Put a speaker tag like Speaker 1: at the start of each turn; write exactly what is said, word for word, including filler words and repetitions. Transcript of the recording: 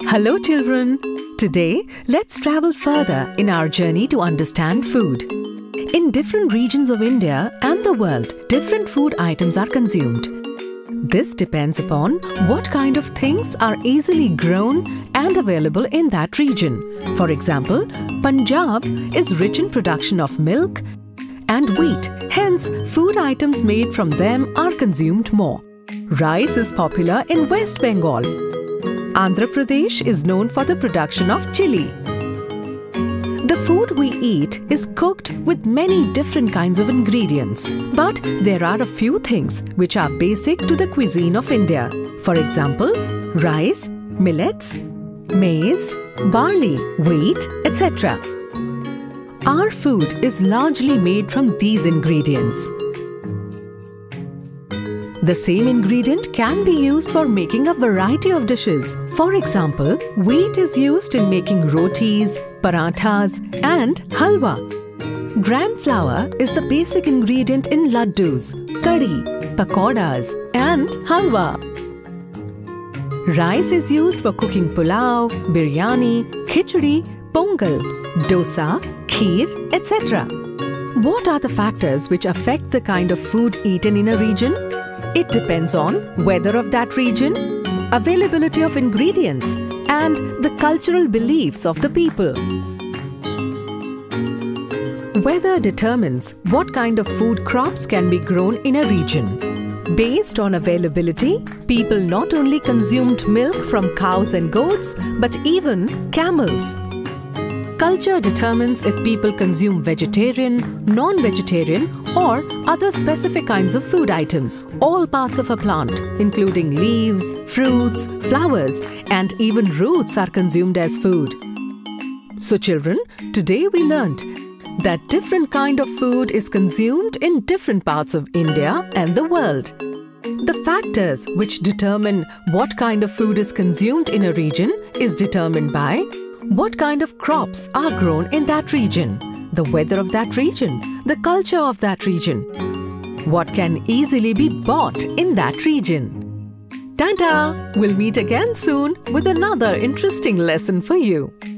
Speaker 1: Hello children! Today, let's travel further in our journey to understand food. In different regions of India and the world, different food items are consumed. This depends upon what kind of things are easily grown and available in that region. For example, Punjab is rich in production of milk and wheat, hence food items made from them are consumed more. Rice is popular in West Bengal. Andhra Pradesh is known for the production of chili. The food we eat is cooked with many different kinds of ingredients. But there are a few things which are basic to the cuisine of India. For example, rice, millets, maize, barley, wheat, et cetera. Our food is largely made from these ingredients. The same ingredient can be used for making a variety of dishes. For example, wheat is used in making rotis, parathas and halwa. Gram flour is the basic ingredient in laddus, kadhi, pakoras and halwa. Rice is used for cooking pulao, biryani, khichdi, pongal, dosa, kheer, et cetera. What are the factors which affect the kind of food eaten in a region? It depends on weather of that region, availability of ingredients, and the cultural beliefs of the people. Weather determines what kind of food crops can be grown in a region. Based on availability, people not only consumed milk from cows and goats, but even camels. Culture determines if people consume vegetarian, non-vegetarian or other specific kinds of food items. All parts of a plant, including leaves, fruits, flowers and even roots are consumed as food. So children, today we learnt that different kind of food is consumed in different parts of India and the world. The factors which determine what kind of food is consumed in a region is determined by what kind of crops are grown in that region, the weather of that region, the culture of that region, what can easily be bought in that region. Ta-ta! We'll meet again soon with another interesting lesson for you.